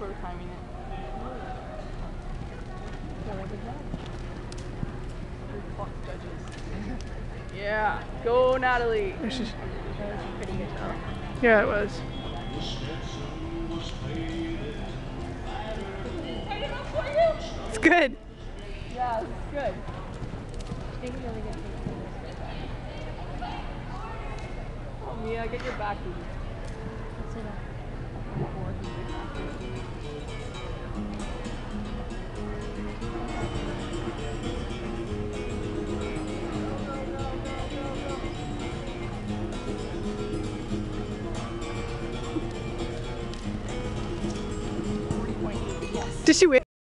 were timing it. Yeah, go Natalie. That was Pretty good though. Yeah, it was. It's good. Yeah, it's good. Oh, Mia, get your back easy. Did she win?